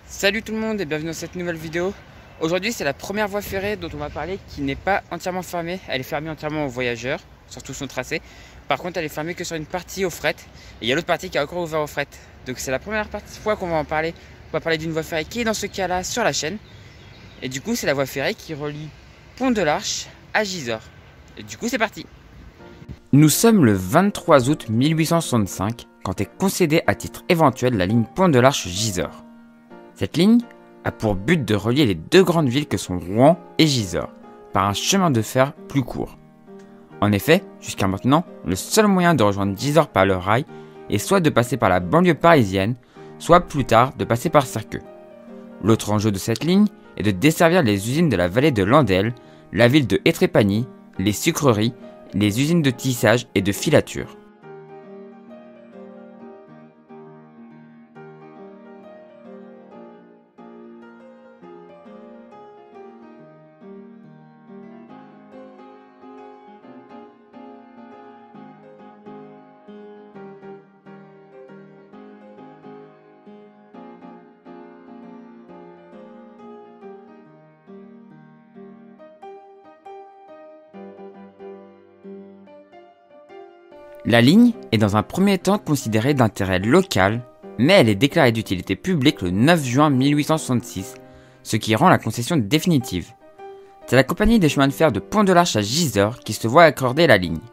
Salut tout le monde et bienvenue dans cette nouvelle vidéo. Aujourd'hui c'est la première voie ferrée dont on va parler qui n'est pas entièrement fermée. Elle est fermée entièrement aux voyageurs sur tout son tracé. Par contre elle est fermée que sur une partie au fret. Et il y a l'autre partie qui est encore ouverte au fret. Donc c'est la première fois qu'on va en parler. On va parler d'une voie ferrée qui est dans ce cas-là sur la chaîne. Et du coup c'est la voie ferrée qui relie Pont de l'Arche à Gisors. Et du coup c'est parti. Nous sommes le 23 août 1865 quand est concédée à titre éventuel la ligne Pont de l'Arche-Gisors. Cette ligne a pour but de relier les deux grandes villes que sont Rouen et Gisors par un chemin de fer plus court. En effet, jusqu'à maintenant, le seul moyen de rejoindre Gisors par le rail est soit de passer par la banlieue parisienne, soit plus tard de passer par Serqueux. L'autre enjeu de cette ligne est de desservir les usines de la vallée de l'Andelle, la ville de Étrépagny, les sucreries, les usines de tissage et de filature. La ligne est dans un premier temps considérée d'intérêt local, mais elle est déclarée d'utilité publique le 9 juin 1866, ce qui rend la concession définitive. C'est la compagnie des chemins de fer de Pont de l'Arche à Gisors qui se voit accorder la ligne.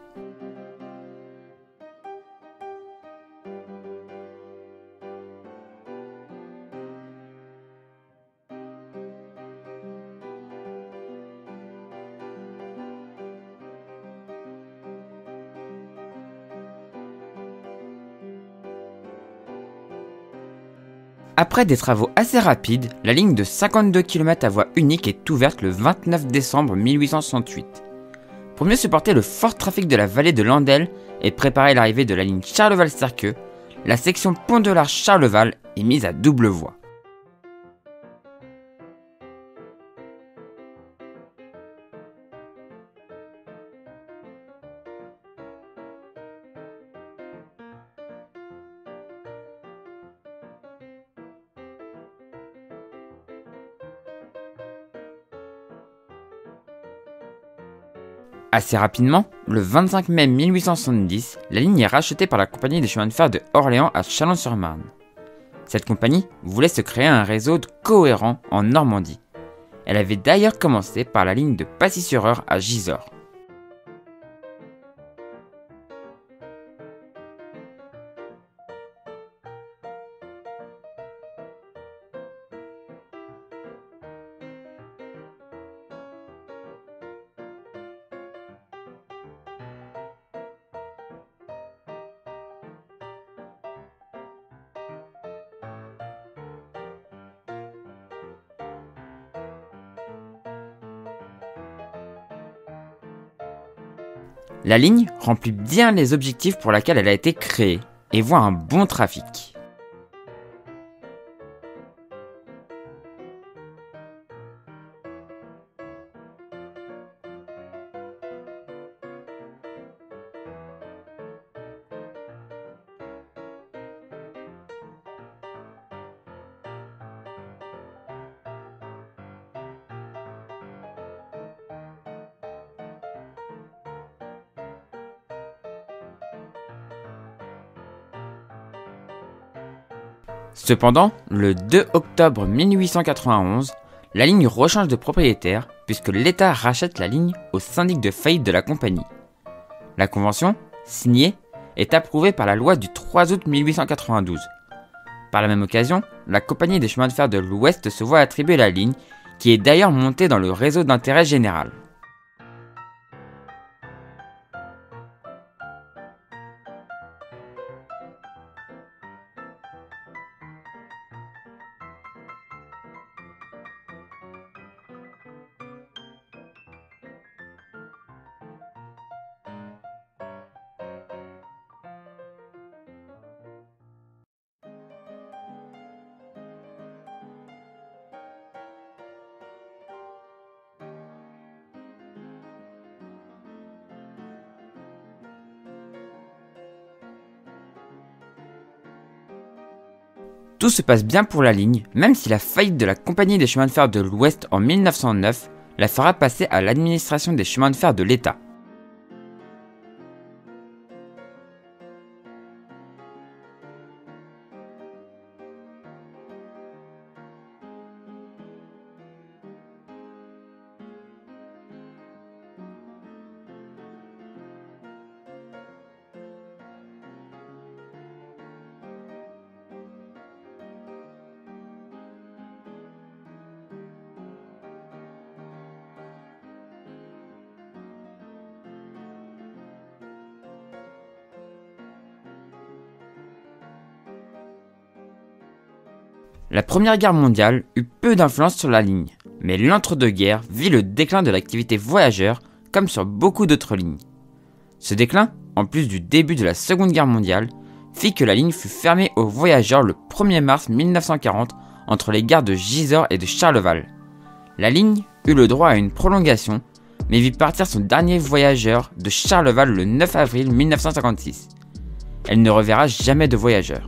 Après des travaux assez rapides, la ligne de 52 km à voie unique est ouverte le 29 décembre 1868. Pour mieux supporter le fort trafic de la vallée de l'Andelle et préparer l'arrivée de la ligne Charleval-Serqueux, la section Pont de l'Arche-Charleval est mise à double voie. Assez rapidement, le 25 mai 1870, la ligne est rachetée par la compagnie des chemins de fer de Orléans à Chalon-sur-Marne. Cette compagnie voulait se créer un réseau cohérent en Normandie. Elle avait d'ailleurs commencé par la ligne de Pacy-sur-Eure à Gisors. La ligne remplit bien les objectifs pour lesquels elle a été créée et voit un bon trafic. Cependant, le 2 octobre 1891, la ligne rechange de propriétaire puisque l'État rachète la ligne au syndic de faillite de la compagnie. La convention, signée, est approuvée par la loi du 3 août 1892. Par la même occasion, la compagnie des chemins de fer de l'Ouest se voit attribuer la ligne, qui est d'ailleurs montée dans le réseau d'intérêt général. Tout se passe bien pour la ligne, même si la faillite de la Compagnie des chemins de fer de l'Ouest en 1909 la fera passer à l'administration des chemins de fer de l'État. La Première Guerre mondiale eut peu d'influence sur la ligne, mais l'entre-deux-guerres vit le déclin de l'activité voyageur comme sur beaucoup d'autres lignes. Ce déclin, en plus du début de la Seconde Guerre mondiale, fit que la ligne fut fermée aux voyageurs le 1er mars 1940 entre les gares de Gisors et de Charleval. La ligne eut le droit à une prolongation, mais vit partir son dernier voyageur de Charleval le 9 avril 1956. Elle ne reverra jamais de voyageurs.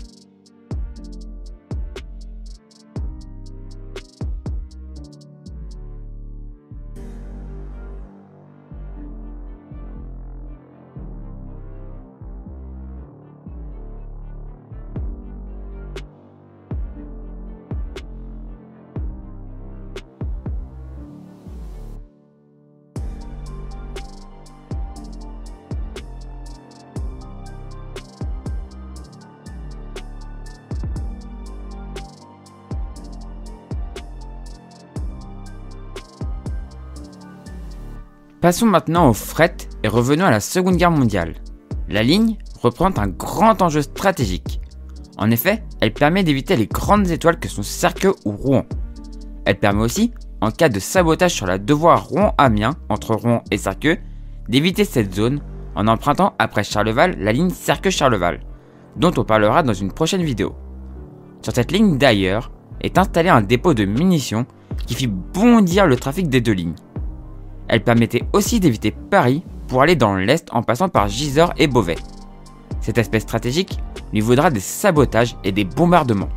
Passons maintenant au fret et revenons à la Seconde Guerre mondiale. La ligne représente un grand enjeu stratégique. En effet, elle permet d'éviter les grandes étoiles que sont Serqueux ou Rouen. Elle permet aussi, en cas de sabotage sur la devoir Rouen-Amiens entre Rouen et Serqueux, d'éviter cette zone en empruntant après Charleval la ligne Serqueux-Charleval, dont on parlera dans une prochaine vidéo. Sur cette ligne d'ailleurs est installé un dépôt de munitions qui fit bondir le trafic des deux lignes. Elle permettait aussi d'éviter Paris pour aller dans l'Est en passant par Gisors et Beauvais. Cet aspect stratégique lui vaudra des sabotages et des bombardements.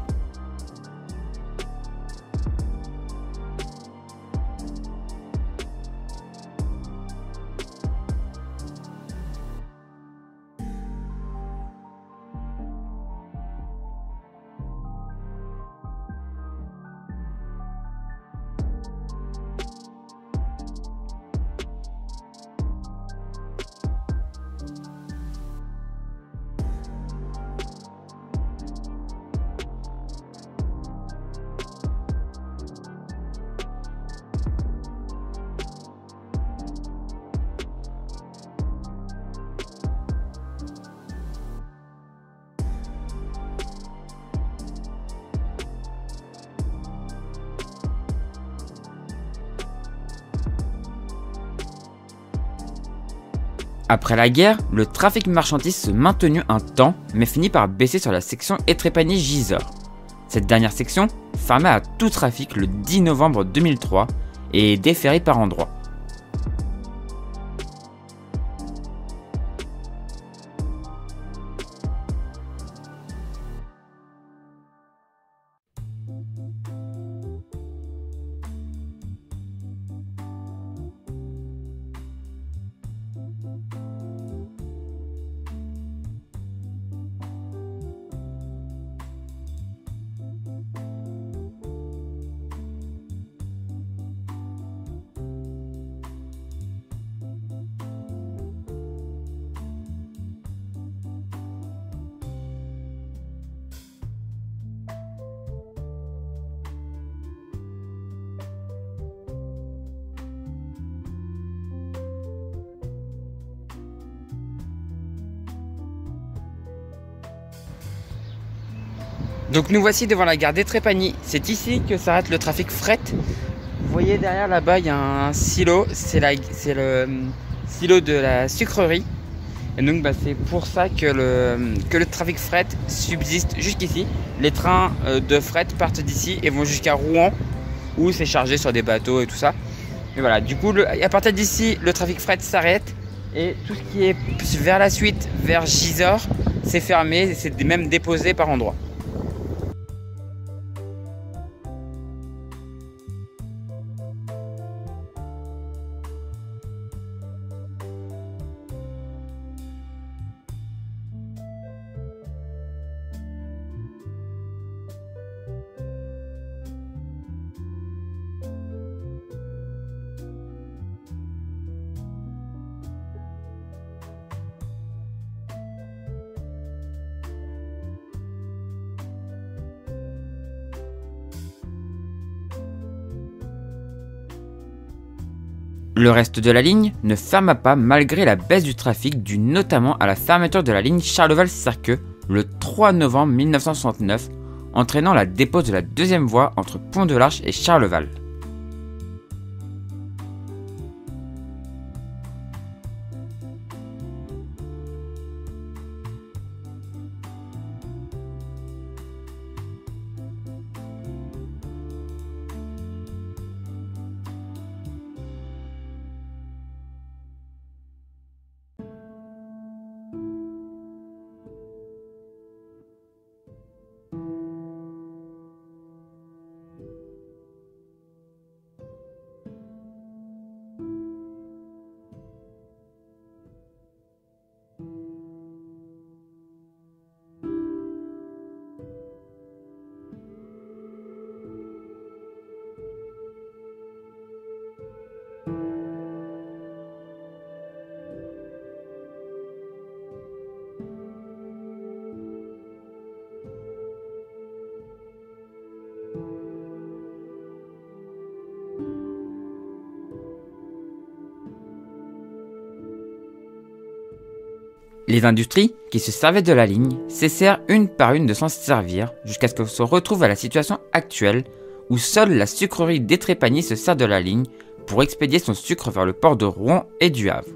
Après la guerre, le trafic marchandise se maintenut un temps, mais finit par baisser sur la section Étrépagny-Gisors. Cette dernière section ferma à tout trafic le 10 novembre 2003 et est déferrée par endroits. Donc nous voici devant la gare d'Étrépagny. C'est ici que s'arrête le trafic fret. Vous voyez derrière là-bas, il y a un silo. C'est le silo de la sucrerie. Et donc c'est pour ça que le trafic fret subsiste jusqu'ici. Les trains de fret partent d'ici et vont jusqu'à Rouen où c'est chargé sur des bateaux et tout ça. Et voilà, du coup à partir d'ici, le trafic fret s'arrête. Et tout ce qui est vers la suite, vers Gisors, c'est fermé. C'est même déposé par endroits. Le reste de la ligne ne ferma pas malgré la baisse du trafic due notamment à la fermeture de la ligne Charleval-Serqueux le 3 novembre 1969, entraînant la dépose de la deuxième voie entre Pont-de-l'Arche et Charleval. Les industries qui se servaient de la ligne cessèrent une par une de s'en servir jusqu'à ce qu'on se retrouve à la situation actuelle où seule la sucrerie d'Étrépagny se sert de la ligne pour expédier son sucre vers le port de Rouen et du Havre.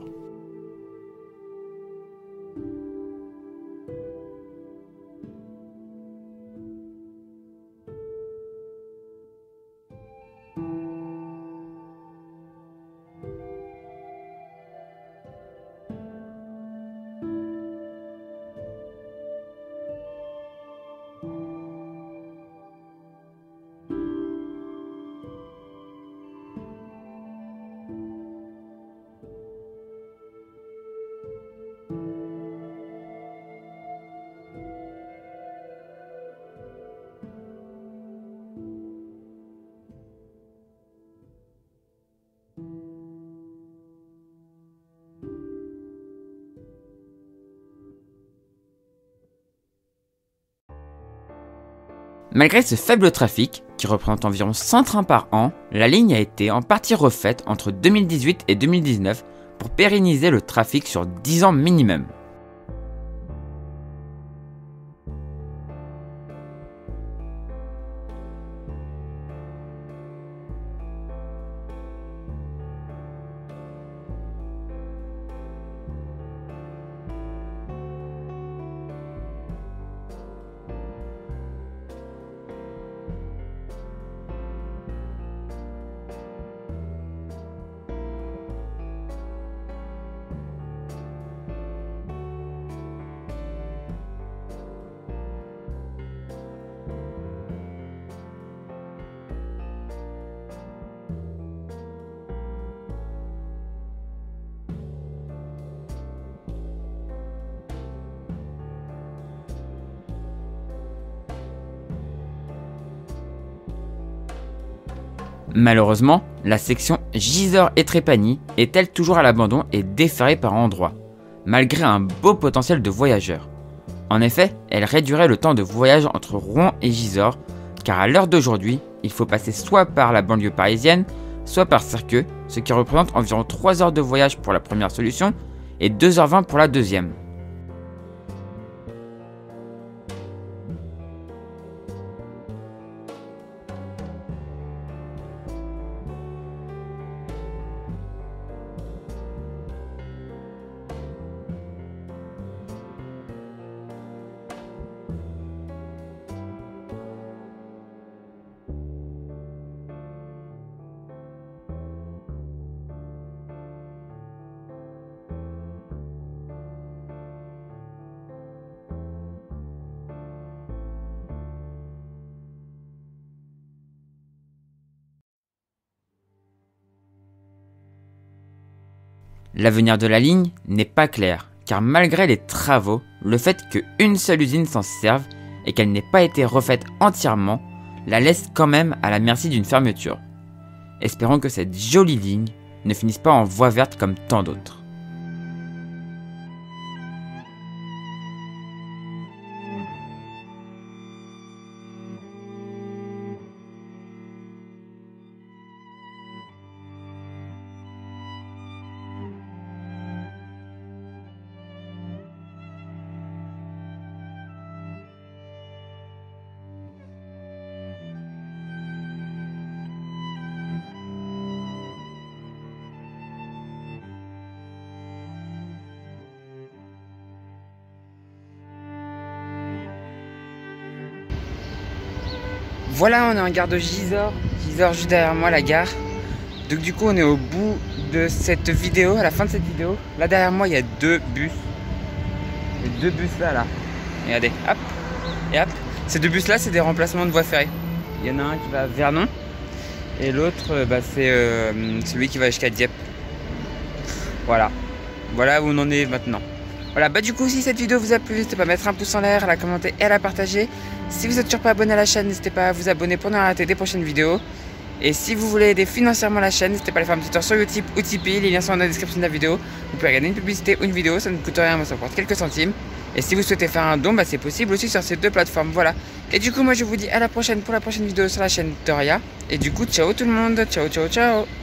Malgré ce faible trafic, qui représente environ 100 trains par an, la ligne a été en partie refaite entre 2018 et 2019 pour pérenniser le trafic sur 10 ans minimum. Malheureusement, la section Gisors-Étrépagny est-elle toujours à l'abandon et déferrée par endroits, malgré un beau potentiel de voyageurs. En effet, elle réduirait le temps de voyage entre Rouen et Gisors, car à l'heure d'aujourd'hui, il faut passer soit par la banlieue parisienne, soit par Serqueux, ce qui représente environ 3 heures de voyage pour la première solution et 2h20 pour la deuxième. L'avenir de la ligne n'est pas clair, car malgré les travaux, le fait qu'une seule usine s'en serve et qu'elle n'ait pas été refaite entièrement, la laisse quand même à la merci d'une fermeture. Espérons que cette jolie ligne ne finisse pas en voie verte comme tant d'autres. Voilà, on est en gare de Gisors. Gisors juste derrière moi, la gare. Donc du coup, on est au bout de cette vidéo, à la fin de cette vidéo. Là derrière moi, il y a 2 bus. Les 2 bus là. Regardez, hop, et hop. Ces 2 bus là, c'est des remplacements de voies ferrées. Il y en a un qui va à Vernon et l'autre, c'est celui qui va jusqu'à Dieppe. Voilà. Voilà où on en est maintenant. Voilà, bah du coup, si cette vidéo vous a plu, n'hésitez pas à mettre un pouce en l'air, à la commenter et à la partager. Si vous n'êtes toujours pas abonné à la chaîne, n'hésitez pas à vous abonner pour ne rien rater des prochaines vidéos. Et si vous voulez aider financièrement la chaîne, n'hésitez pas à aller faire un petit tour sur Utip ou Tipeee, les liens sont dans la description de la vidéo. Vous pouvez regarder une publicité ou une vidéo, ça ne coûte rien, mais ça coûte quelques centimes. Et si vous souhaitez faire un don, bah c'est possible aussi sur ces 2 plateformes, voilà. Et du coup, moi je vous dis à la prochaine pour la prochaine vidéo sur la chaine Toria. Et du coup, ciao tout le monde, ciao ciao ciao.